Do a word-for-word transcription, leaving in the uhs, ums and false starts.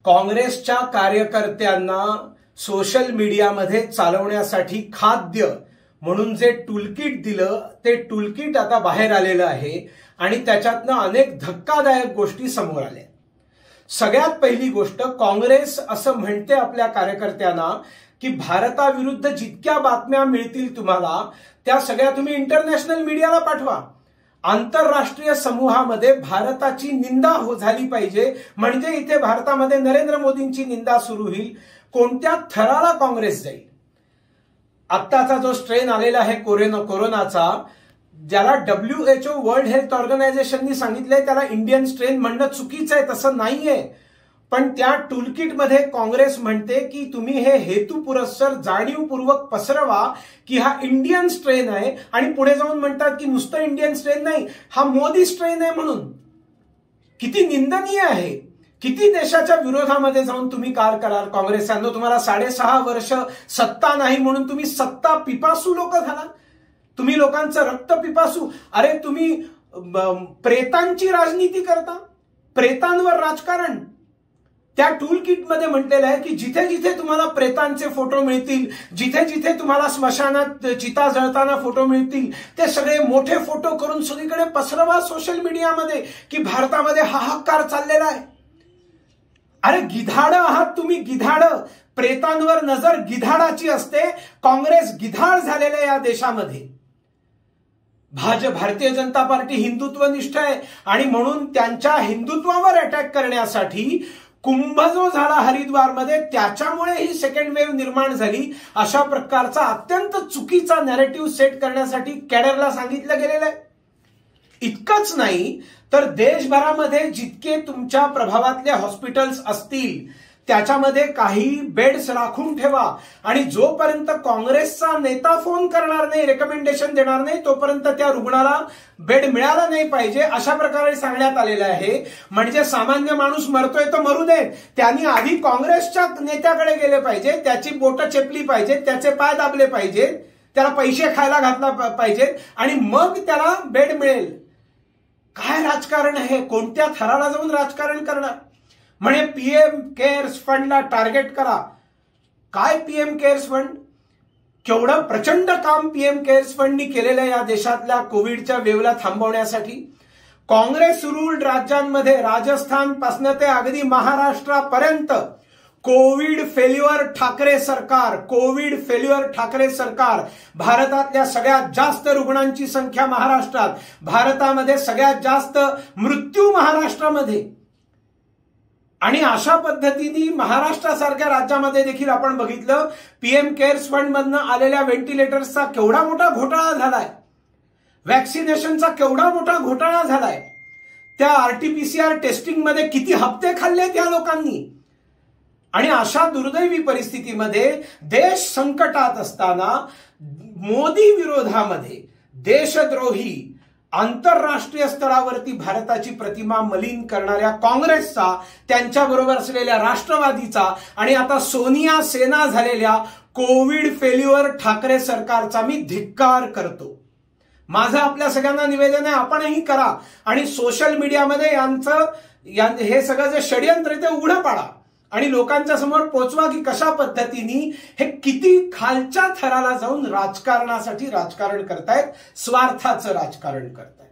काँग्रेसच्या कार्यकर्त्यांना सोशल मीडियामध्ये चालवण्यासाठी खाद्य म्हणून जे टूलकिट दिलं ते टूलकिट आता बाहेर आलेलं आहे आणि त्याच्यातनं अनेक धक्कादायक गोष्टी समोर आल्या। सगळ्यात पहिली गोष्ट, काँग्रेस असं म्हणते आपल्या कार्यकर्त्यांना की भारताविरुद्ध जितक्या बातम्या मिळतील तुम्हाला त्या सगळ्या तुम्ही इंटरनॅशनल मीडियाला पाठवा, आंतरराष्ट्रीय समूहामध्ये भारताची निंदा हो झाली पाहिजे, म्हणजे इथे भारतामध्ये नरेंद्र मोदींची निंदा सुरू होईल। कोणत्या थराला काँग्रेस जाईल? आत्ताचा जो स्ट्रेन आलेला आहे कोरोना कोरोनाचा, ज्याला W H O world health ऑर्गनायझेशननी सांगितलंय त्याला इंडियन स्ट्रेन म्हणणं चुकीचं आहे, तसं नाहीये। पण त्या टूलकिटमध्ये काँग्रेस म्हणते की तुम्ही हे हेतुपुरस्सर जाणीवपूर्वक पसरवा की हा इंडियन स्ट्रेन आहे, आणि पुढे जाऊन म्हणतात की नुसतं इंडियन स्ट्रेन नाही, हा मोदी स्ट्रेन आहे म्हणून। किती निंदनीय आहे। किती देशाच्या विरोधामध्ये जाऊन तुम्ही कार कराल काँग्रेसांनो? तुम्हाला साडेसहा वर्ष सत्ता नाही म्हणून तुम्ही सत्ता पिपासू लोक झाला, तुम्ही लोकांचं रक्त पिपासू। अरे तुम्ही प्रेतांची राजनीती करता, प्रेतांवर राजकारण। त्या टूल किट मध्ये म्हटलेलं आहे की जिथे जिथे तुम्हाला प्रेतांचे फोटो मिळतील, जिथे जिथे तुम्हाला स्मशानात चिता जळताना फोटो मिळतील, ते सगळे मोठे फोटो करून सगळीकडे पसरवा सोशल मीडियामध्ये की भारतामध्ये हाहाकार चाललेला आहे। अरे गिधाड आहात तुम्ही, गिधाड। प्रेतांवर नजर गिधाडाची असते। काँग्रेस गिधाड झालेले या देशामध्ये। भाजप भारतीय जनता पार्टी हिंदुत्वनिष्ठ आहे आणि म्हणून त्यांच्या हिंदुत्वावर अटॅक करण्यासाठी कुंभ जो झाला हरिद्वारमध्ये, त्याच्यामुळे ही सेकंड वेव्ह निर्माण झाली, अशा प्रकारचा अत्यंत चुकीचा नॅरेटिव्ह सेट करण्यासाठी कॅडरला सांगितलं गेलेलं आहे। इतकंच नाही तर देशभरामध्ये जितके तुमच्या प्रभावातले हॉस्पिटल्स असतील त्याच्यामध्ये काही बेड्स राखून ठेवा, आणि जोपर्यंत काँग्रेसचा नेता फोन करणार नाही, रेकमेंडेशन देणार नाही, तोपर्यंत त्या रुग्णाला बेड मिळाला नाही पाहिजे, अशा प्रकारे सांगण्यात आलेलं आहे। म्हणजे सामान्य माणूस मरतोय तर मरू दे, त्यांनी आधी काँग्रेसच्या नेत्याकडे गेले पाहिजे, त्याची बोटं चेपली पाहिजे, त्याचे पाय दाबले पाहिजे, त्याला पैसे खायला घातला पाहिजे, आणि मग त्याला बेड मिळेल। काय राजकारण आहे? कोणत्या थराला जाऊन राजकारण करणार? म्हणे पीएम केअर्स फंडला टार्गेट करा। काय पीएम केअर्स फंड? केवढं प्रचंड काम पीएम केअर्स फंडनी केलेलं आहे या देशातल्या कोविडच्या वेव्हला थांबवण्यासाठी। काँग्रेस रूल्ड राज्यांमध्ये राजस्थान पासून ते अगदी महाराष्ट्रापर्यंत कोविड फेल्युअर ठाकरे सरकार, कोविड फेल्युअर ठाकरे सरकार। भारतातल्या सगळ्यात जास्त रुग्णांची संख्या महाराष्ट्रात, भारतामध्ये सगळ्यात जास्त मृत्यू महाराष्ट्रामध्ये, आणि अशा पद्धतीने महाराष्ट्रासारख्या राज्यामध्ये देखील आपण बघितलं पीएम केअर्स फंड मधनं आलेल्या व्हेंटिलेटर्सचा केवढा मोठा घोटाळा झालाय, वॅक्सिनेशनचा केवढा मोठा घोटाळा झालाय, त्या आरटीपीसीआर टेस्टिंग मध्ये किती हप्ते खाल्ले त्या लोकांनी। आणि अशा दुर्दैवी परिस्थितीमध्ये देश संकटात असताना मोदी विरोधामध्ये देशद्रोही आंतरराष्ट्रीय स्तरावरती भारताची प्रतिमा मलिन करणाऱ्या काँग्रेसचा, त्यांच्याबरोबर असलेल्या राष्ट्रवादीचा आणि आता सोनिया सेना झालेल्या कोविड फेल्युअर ठाकरे सरकारचा मी धिक्कार करतो। माझं आपल्या सगळ्यांना निवेदन आहे, आपणही करा आणि सोशल मीडियामध्ये यांचं हे सगळं जे षडयंत्र ते उघडं पाडा आणि लोकांच्या समोर पोहोचवा की कशा पद्धतीने हे किती खालच्या थराला जाऊन राजकारणासाठी राजकारण करतायत, स्वार्थाचं राजकारण करतायत।